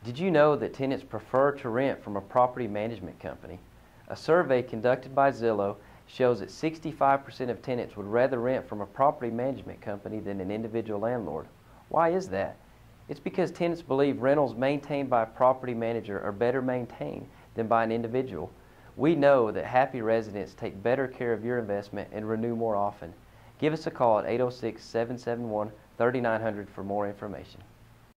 Did you know that tenants prefer to rent from a property management company? A survey conducted by Zillow shows that 65% of tenants would rather rent from a property management company than an individual landlord. Why is that? It's because tenants believe rentals maintained by a property manager are better maintained than by an individual. We know that happy residents take better care of your investment and renew more often. Give us a call at 806-771-3900 for more information.